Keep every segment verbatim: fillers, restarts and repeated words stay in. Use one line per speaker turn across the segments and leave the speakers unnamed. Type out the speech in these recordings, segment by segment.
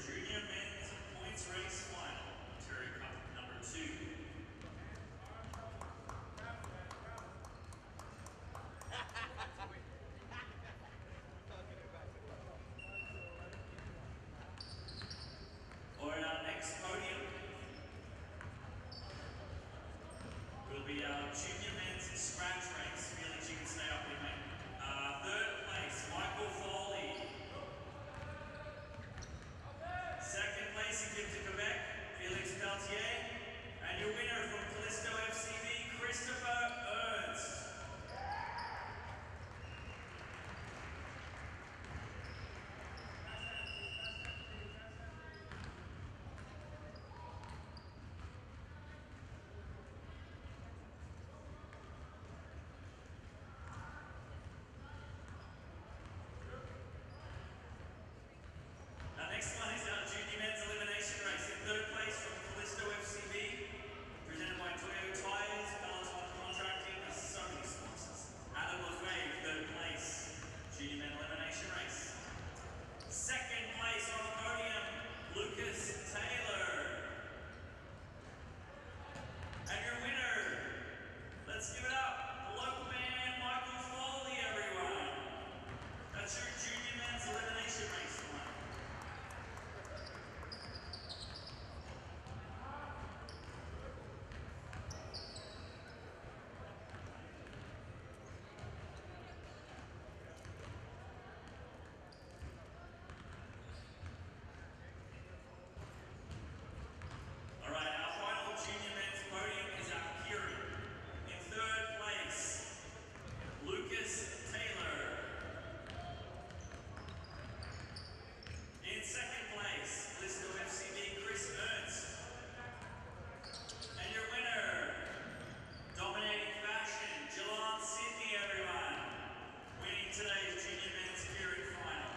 Junior Men's Points Race Final, Terry Cup number two. For our next podium will be our Junior Men's Scratch Race. Felix, you can stay up with me. Uh, third place, Michael Foley. Second place, equipped to Quebec, Felix Peltier. And your winner from Callisto F C V, Christopher Ernst. Our next one is our Junior Men's Elimination Race. In third place from Callisto F C V, presented by Toyota Tires, Peloton Contracting, there's so many sponsors. Adam LaFave, third place, Junior Men Elimination Race. Second place on the podium, Lucas Taylor. And your winner, let's give it up, the local man, Michael Foley, everyone. That's your Junior Men's Elimination Race one. Alright, our final Junior Men's podium is our Kieran. In third place, Lucas Taylor. In second place, Callisto F C V, Chris Ernst. And your winner, dominating fashion, Geelong Sydney, everyone. Winning today's Junior Men's Kieran final.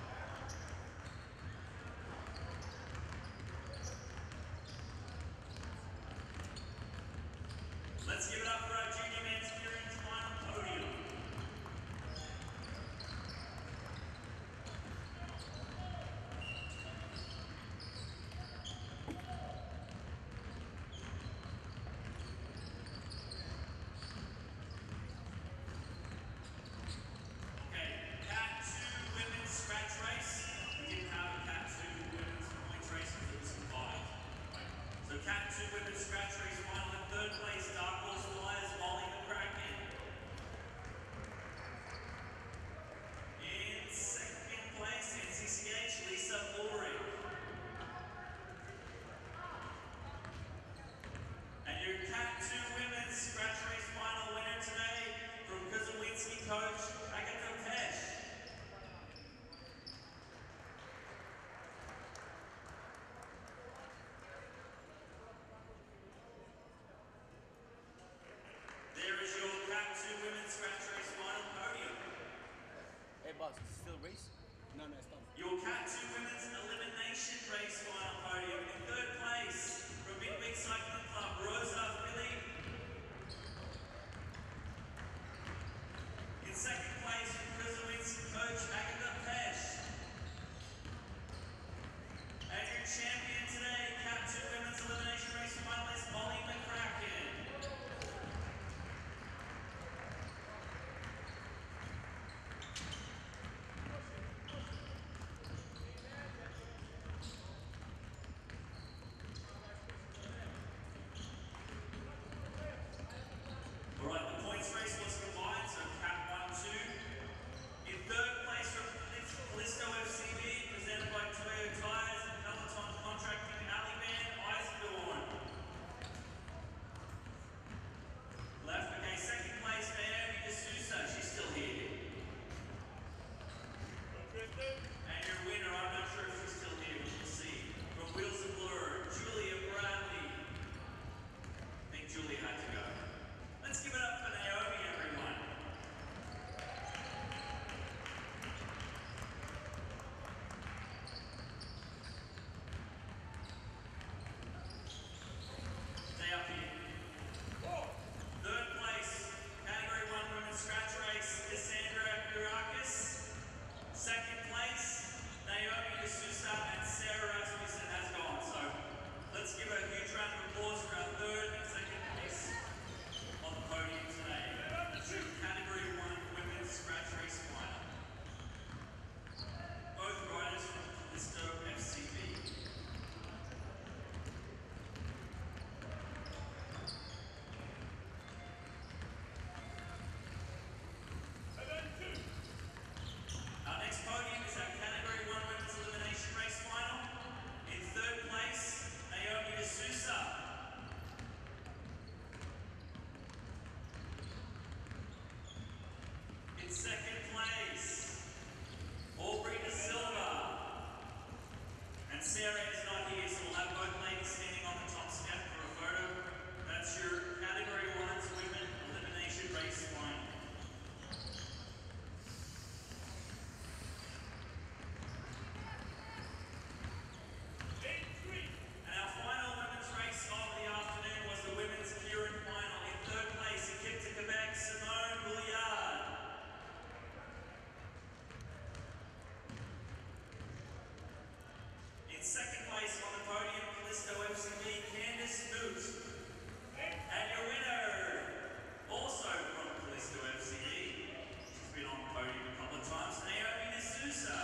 Let's give it up for our Junior Men's Kieran's final podium. Okay, Cat two Women's Scratch Race. We didn't have a Cat two Women's Points Race until it was combined. So Cat two Women's Scratch Race final. In third place, Dark Horse Flyers, Molly McCracken. In second place, N C C H, Lisa Ulrich. And your Cat two Women's Scratch Race final winner today from Kuzawinski coach, Agatha Pesh. There is your Cat two Women's Scratch Race final podium.
Hey boss, is it still a race? No, no, it's done.
Your Cat two Women's Elimination Race final podium. In third place, from Big Big Cycling Club, Rosa Philly. In second place, from Kuzawinski coach, Agatha Pesh. And your champion today, Cat two Women's Elimination Race finalist, Molly McCracken. And Sarah is not here, so we'll have both ladies standing on the top step for a photo. That's your category one's women elimination race final. And our final women's race of the afternoon was the women's Kieran final. In third place, equipped to Quebec, Simone Bouillard. In second place on the podium, Callisto F C B, Candice Newt. And your winner, also from Callisto F C B, she's been on the podium a couple of times, Naomi D'Souza.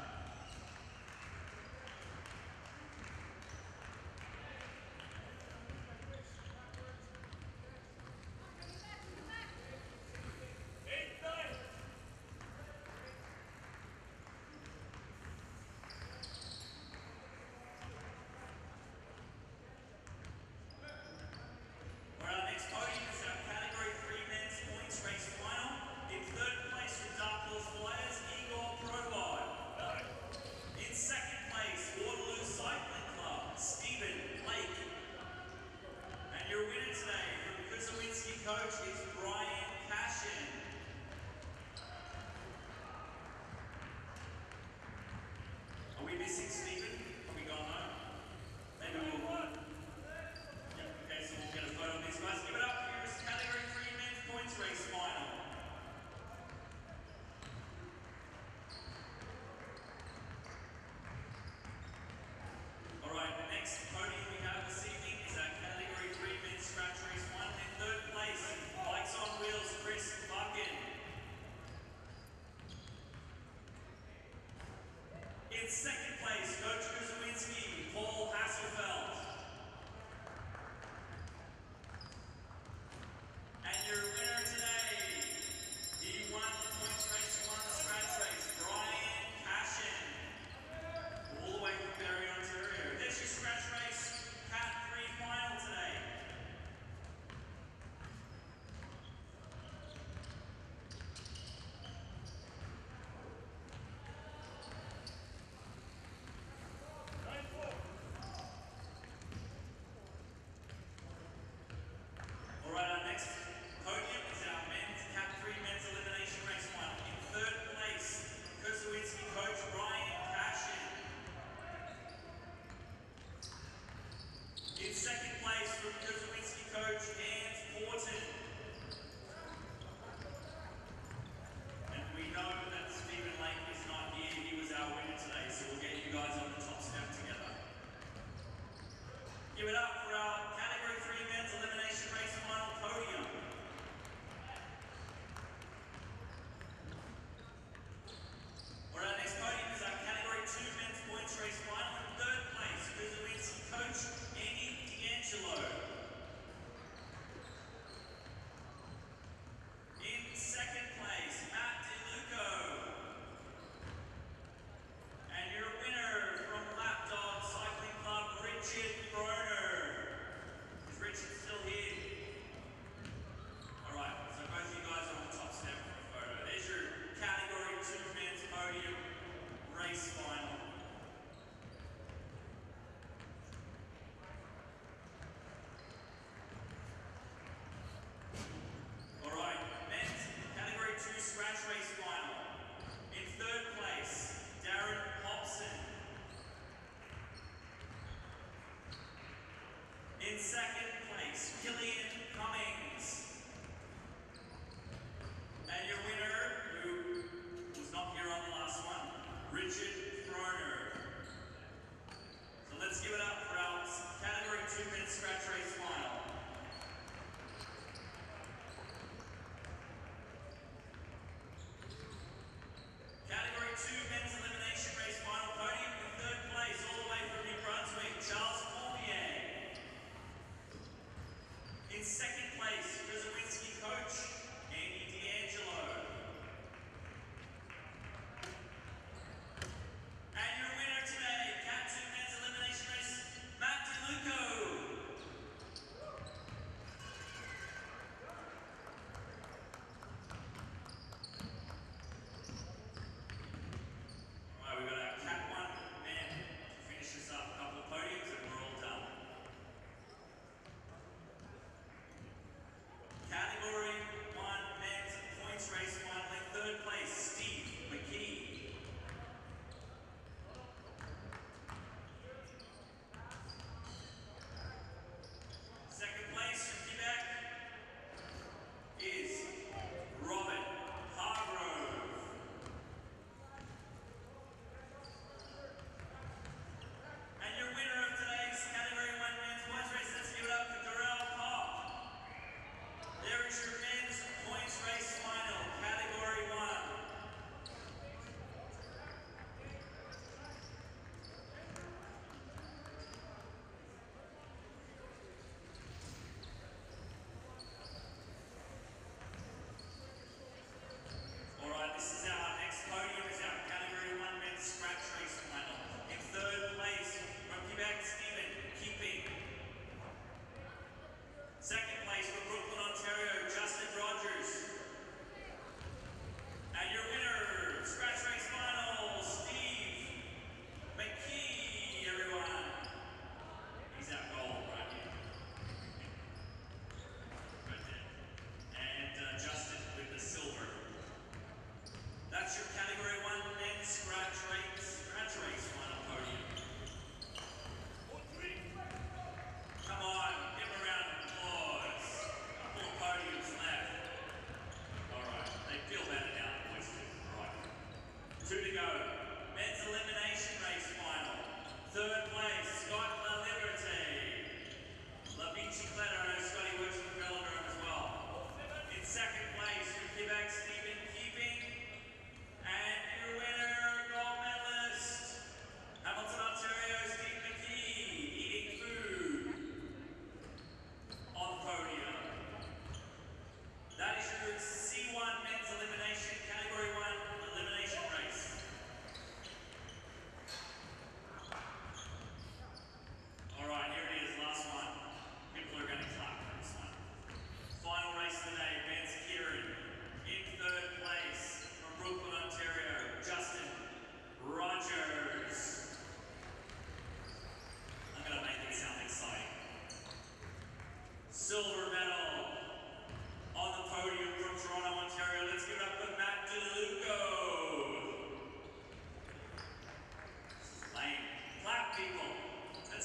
Where our next podium is our category three men's points race final. In third place from Dark Horse Flyers, Igor Probod. In second place, Waterloo Cycling Club, Stephen Blake. And your winner today from Kuzawinski Coach is Brian Cashin. Are we missing Stephen? Are we gone home? Maybe we'll... Yep, okay, so we'll get a photo of these guys. Give it up. Here's category three men's points race final. All right, the next podium we have this evening is our category three men's scratch race final. In third place, Bikes on Wheels, Chris Buckin. In second place, Coach Kuzawinski, Paul Hasselfeld. And your winner today, he won the points race, he won the scratch race, Brian Cashin. All the way from Barrie, Ontario. There's your scratch race, Cat three final today.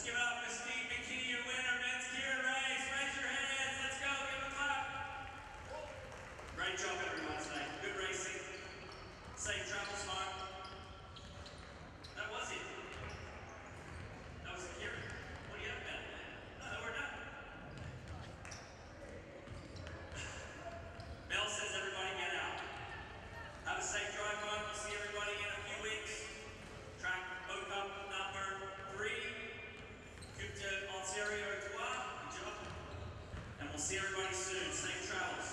give it up for Steve McKinney, your winner, men's gear race. Raise your hands. Let's go. Give him a clap. Great job, everyone, today. Good racing. Safe travels home. That was it. That was the hearing. What do you have about it, man? No, we're done. Mel says everybody get out. Have a safe drive home. We'll see everybody in a few weeks. Track O-Cup number three. Coupe de Ontario Trois. Good job. And we'll see everybody soon. Safe travels.